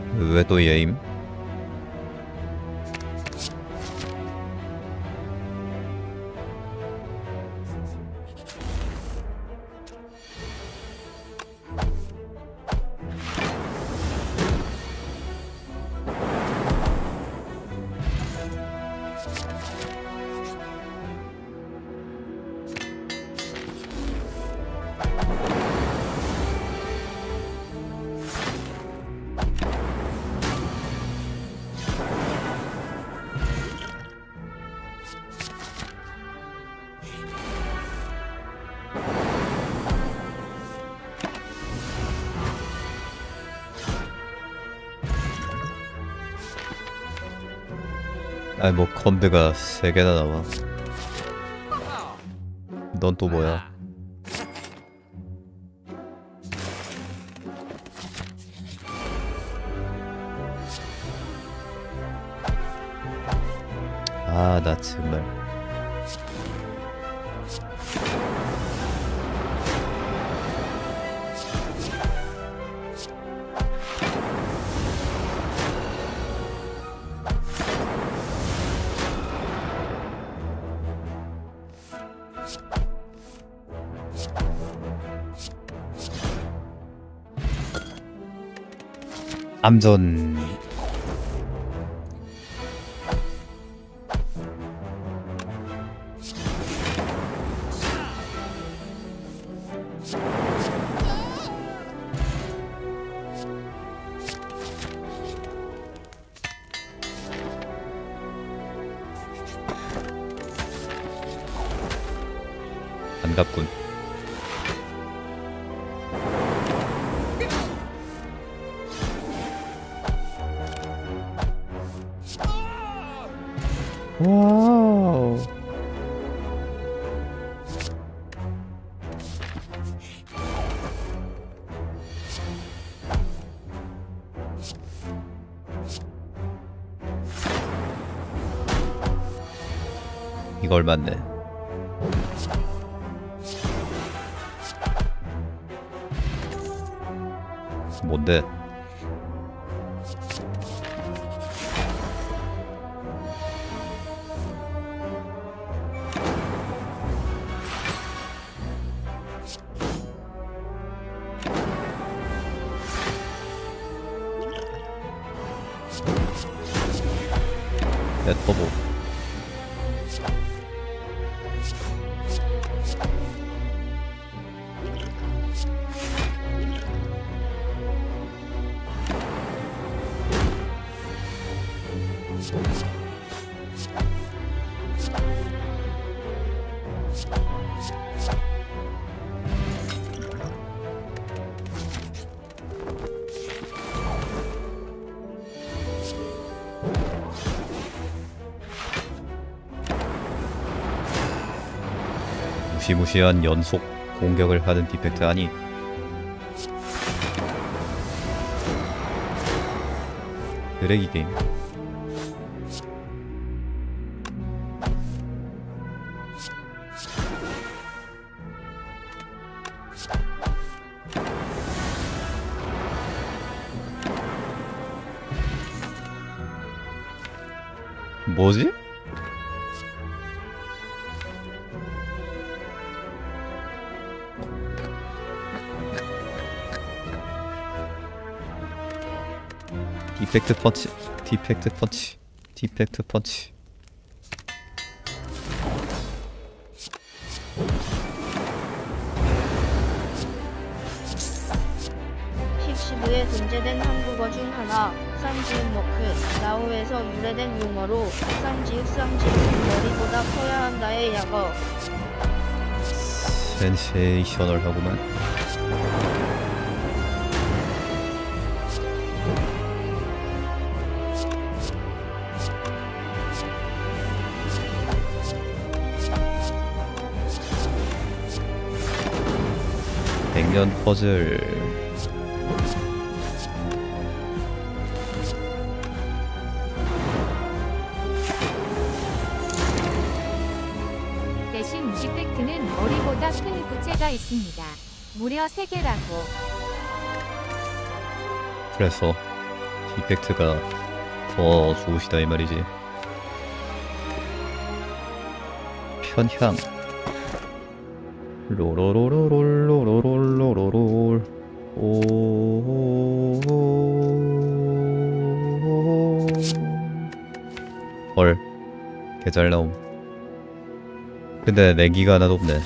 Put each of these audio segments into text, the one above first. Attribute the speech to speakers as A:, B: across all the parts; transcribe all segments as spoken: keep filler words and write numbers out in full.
A: 왜 또 얘임? 아니 뭐 컴드가 세 개나 나와. 넌 또 뭐야? 아, 나 정말. 암전. 반갑군. 와우. 이걸 맞네. 뭔데? 내 터보. 무시무시한 연속 공격을 하는 디펙트 아니? 쓰레기 게임. 뭐지? 디펙트 펀치, 디펙트 펀치, 디펙트 펀치.
B: 십시부에 등재된 한국어 중 하나, 쌍지읒 머크, 라오에서 유래된 용어로 쌍지읒 쌍지읒은 머리보다 커야 한다의 약어.
A: 센세이셔널하구만. 백년 퍼즐.
C: 대신 디펙트는 머리보다 큰 부채가 있습니다. 무려 세 개라고.
A: 그래서 이펙트가 더 좋으시다 이 말이지. 편향. 로로로로롤로로로로롤. 오. 헐. 개 잘 나옴. 근데 내기가 하나도 없네.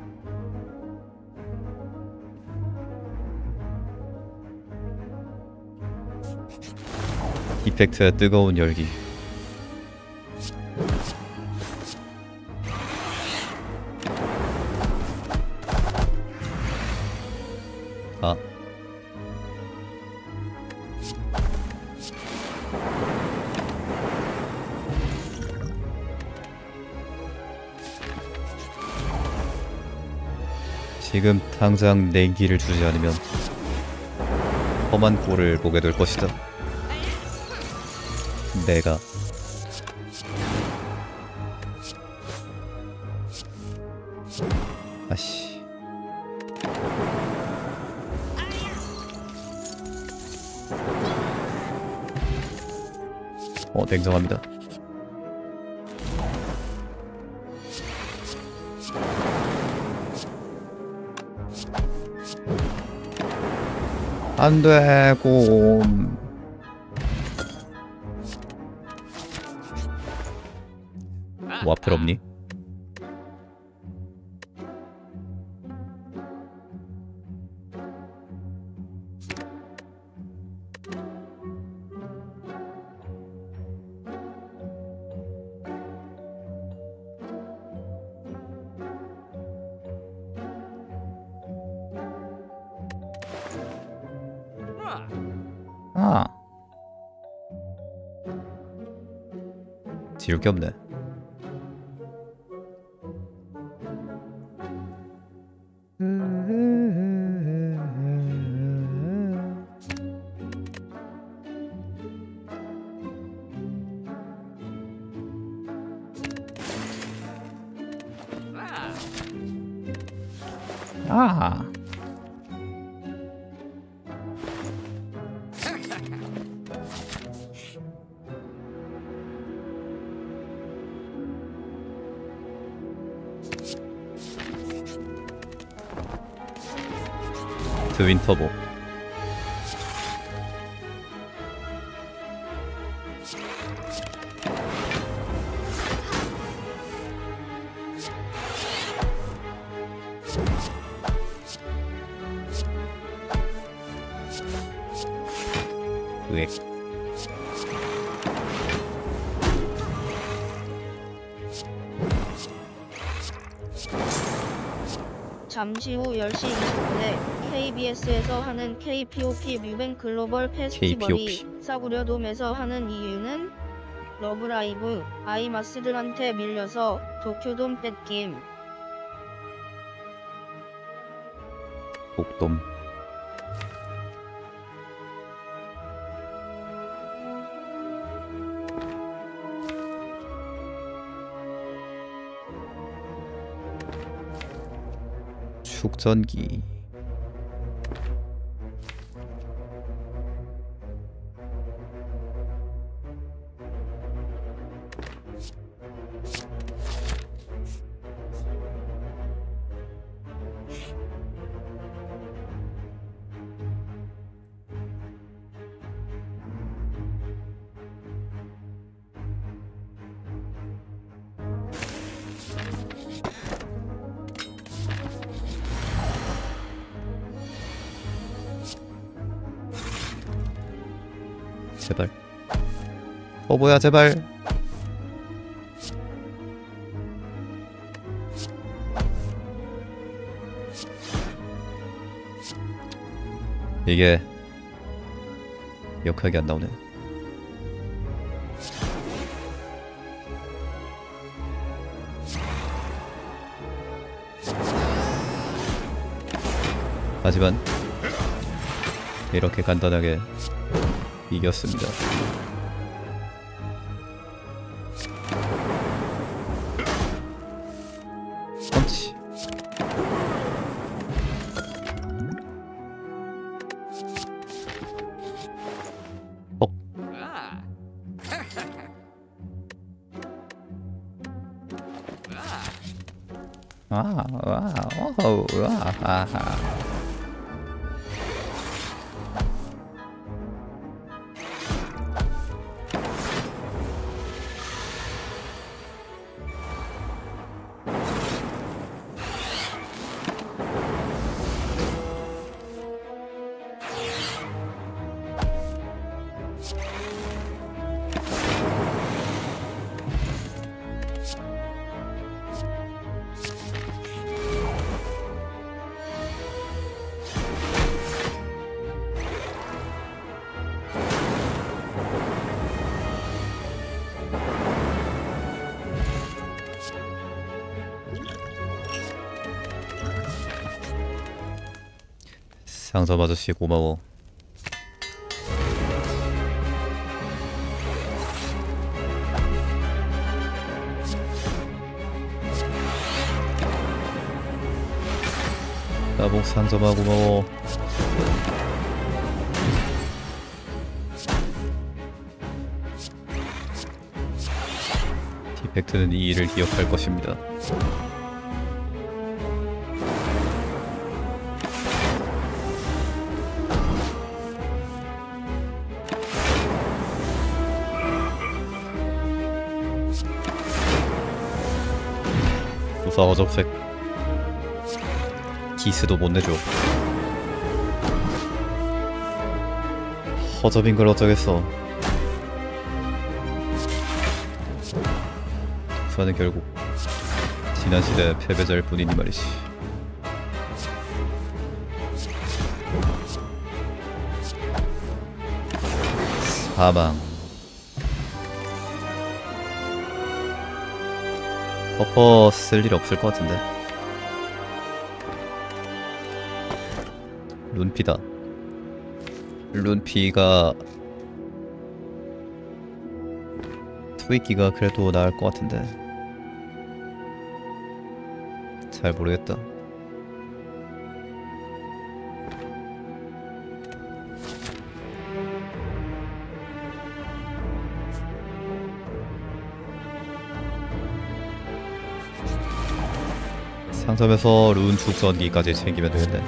A: 이펙트의 뜨거운 열기. 아. 지금 당장 내기를 주지 않으면 험한 꼴을 보게 될 것이다. 내가 아씨 어 냉정합니다. 안돼 곰. 와플 없니? 아 지울 게 없네. 아 트윈 터보. 으액.
B: 잠시 후 열 시 이십 분에 케이비에스에서 하는 케이피오피 뮤뱅 글로벌 페스티벌이
A: 케이피오피.
B: 싸구려돔에서 하는 이유는 러브라이브 아이마스들한테 밀려서 도쿄돔 뺏김.
A: 독돔. 축전기. 제발. 어 뭐야 제발. 이게 역하게 안 나오네. 하지만 이렇게 간단하게 이겼습니다. 펀치. 뻑. 아, 와, 오, 와, 아하. 상점 아저씨 고마워. 나복 상점아 고마워. 디펙트는 이 일을 기억할 것입니다. 무사 어접색. 기스도 못 내줘. 허접인 걸 어쩌겠어. 독사는 결국 지난 시대의 패배자일 뿐이니 말이지. 사망. 버퍼 쓸 일 없을 것 같은데. 룬피다. 룬피가 트위키가 그래도 나을 것 같은데. 잘 모르겠다. 상점에서 룬 축전기까지 챙기면 되겠네.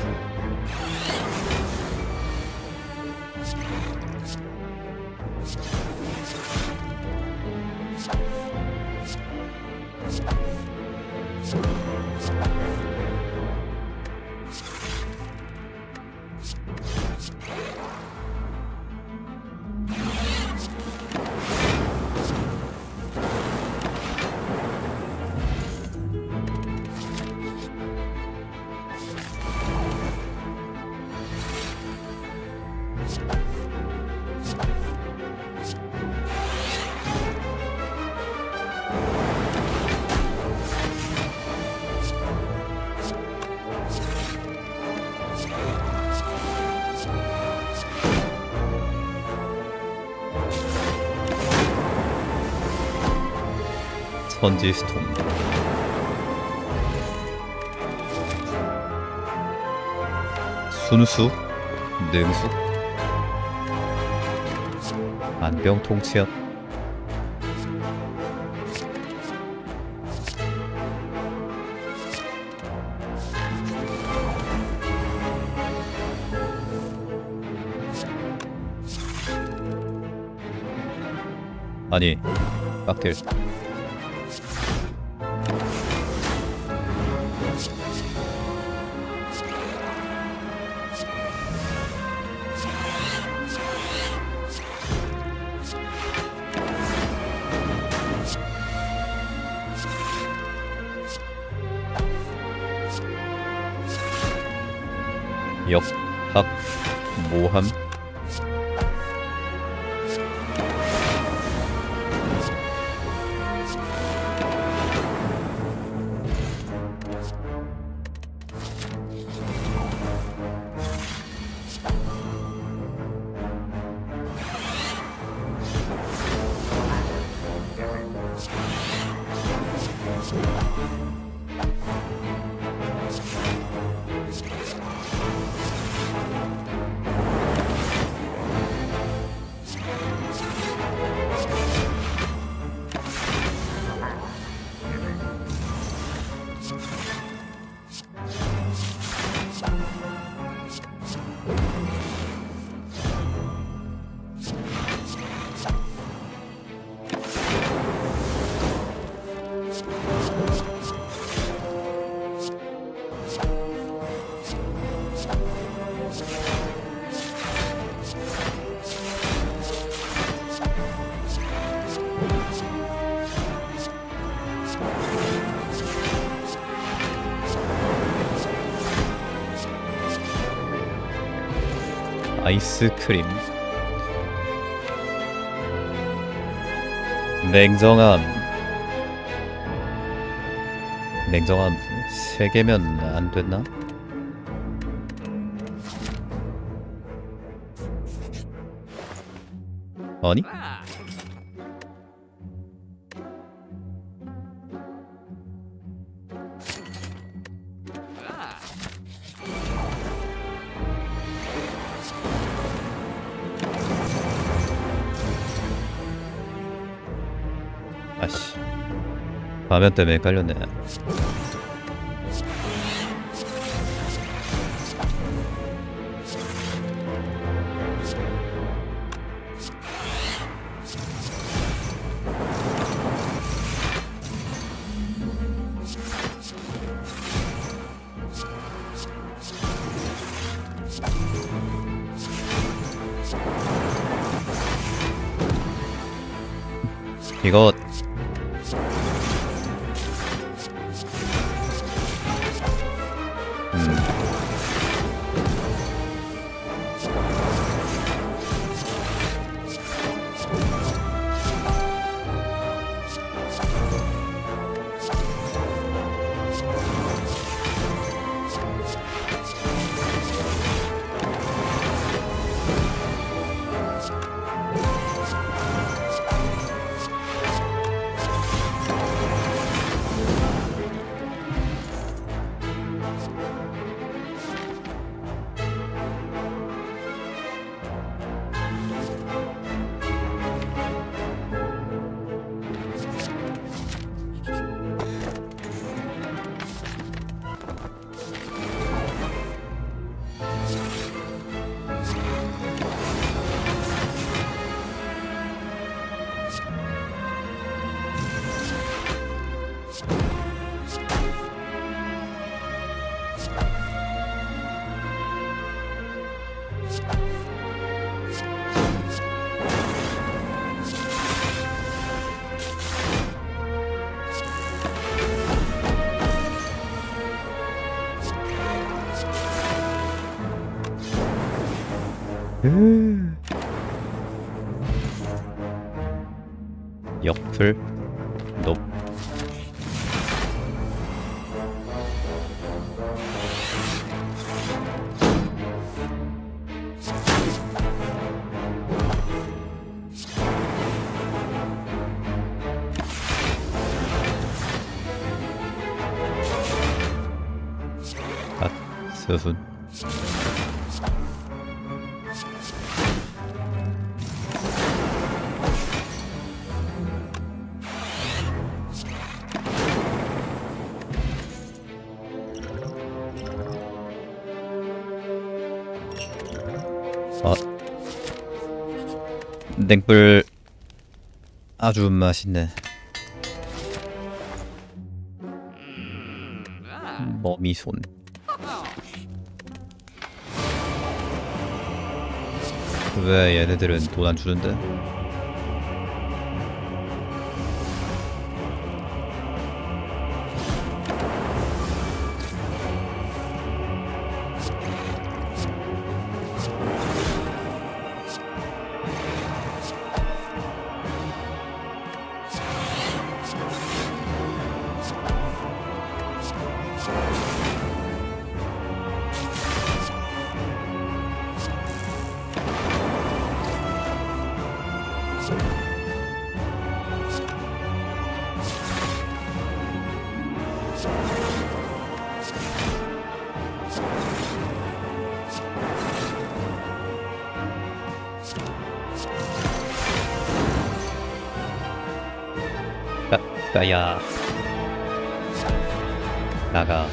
A: 선지 스톰. 순수? 능수? 안병통치약. 아니, 빡딜. 역, 학, 모함. 아이스크림. 냉정함. 냉정함 세 개면 안 됐나? 아니? 아씨, 화면 때문에 헷갈렸네. 이거 음 옆을 높 아, 스순 아, 냉불 아주 맛있네. 머미손. 왜 얘네들은 돈 안 주는데? 까, 까야 나가.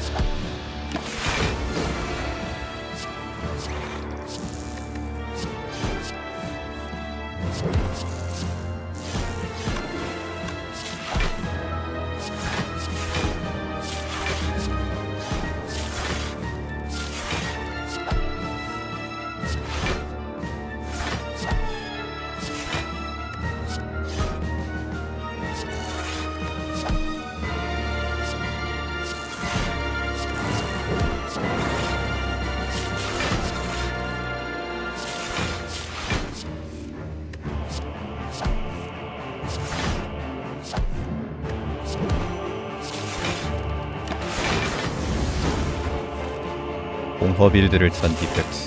A: 강화 빌드를 탄 디펙트.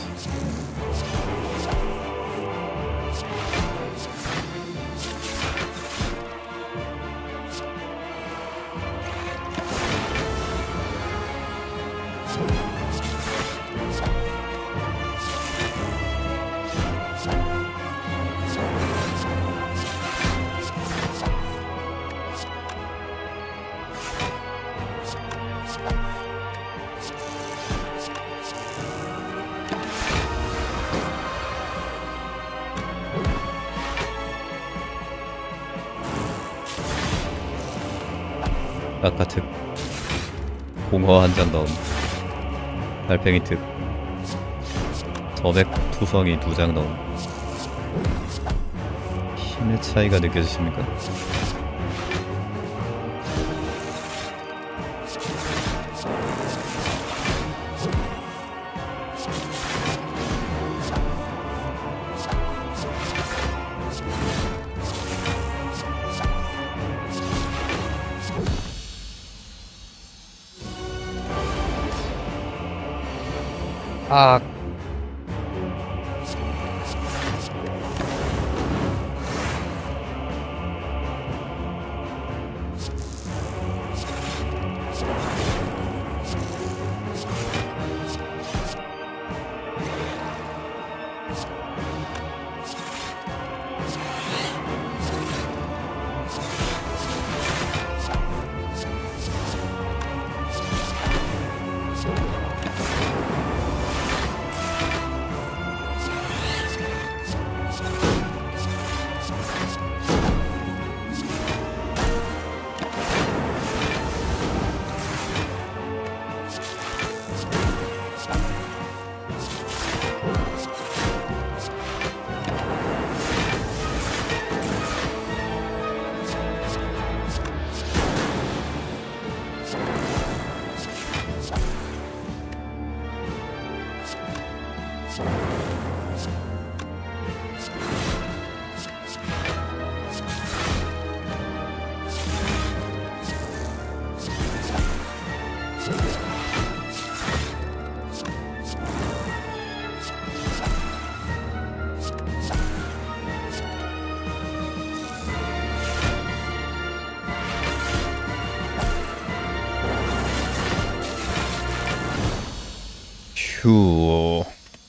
A: 아까 특 공허 한 장 넣음. 달팽이 특 점액 투성이 두 장 넣음. 힘의 차이가 느껴지십니까? 아. 휴.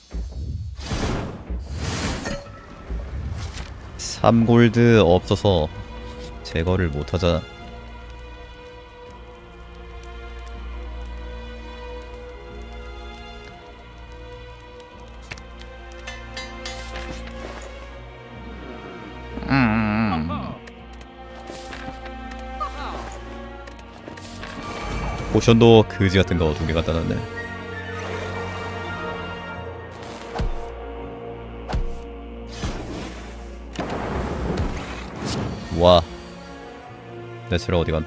A: 삼 골드 없어서 제거를 못하잖아. 음. 포션도 그지 같은 거 두 개 갖다 놨네. 와, 내 체력 어디간?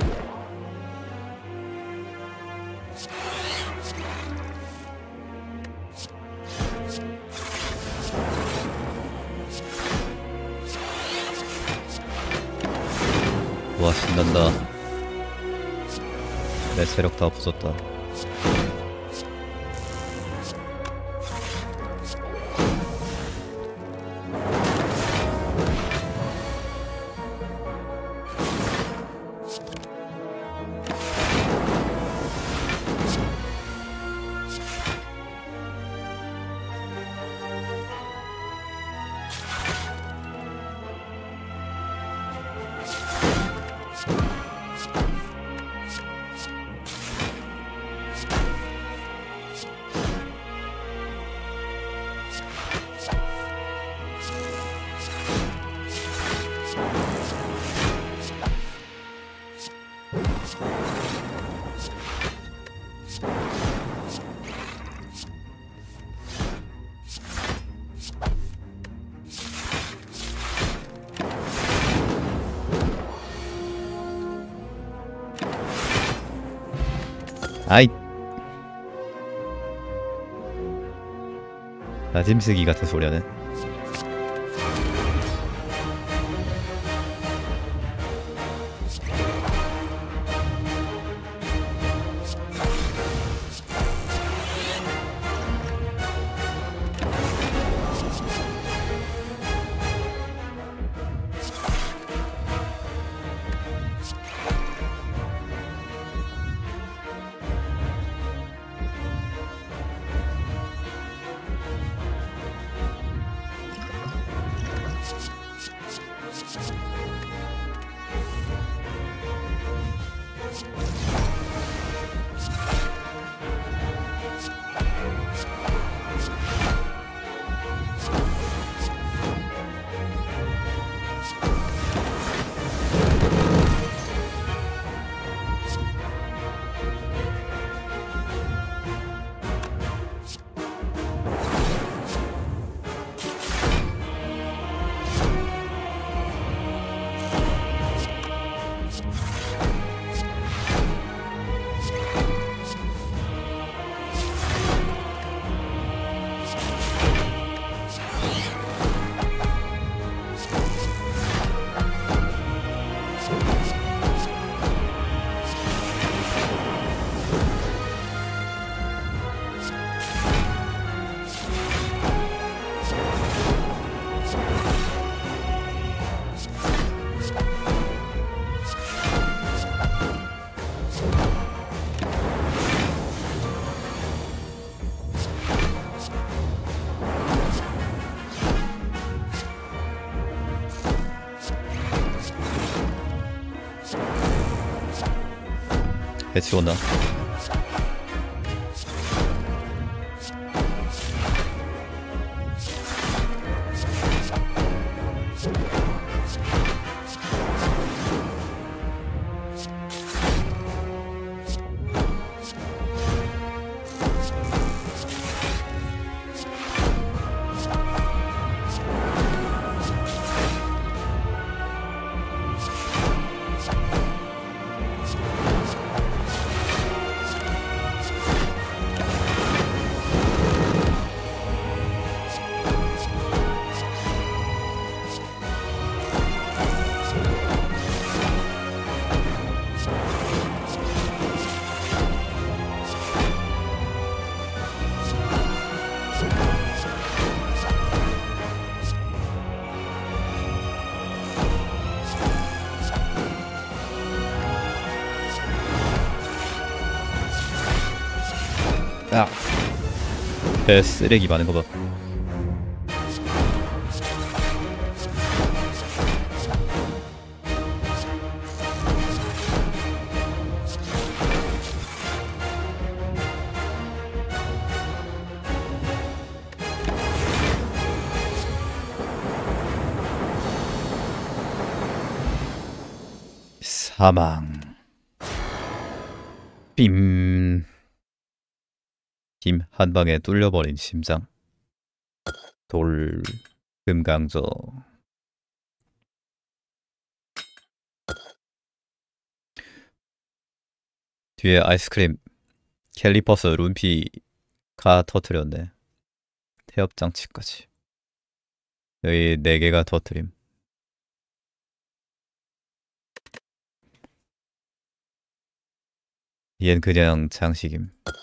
A: 와, 신난다. 내 체력 다 부쉈다. 아이, 나짐쓰기 같은 소리 하네. 해치웠나? 아, 배 쓰레기 많은 거 봐. 사망. 빔. 힘 한방에 뚫려버린 심장. 돌. 금강저. 뒤에 아이스크림. 캘리퍼스 룸피가 터트렸네. 태엽장치까지. 여기 네 개가 터트림. 얜 그냥 장식임.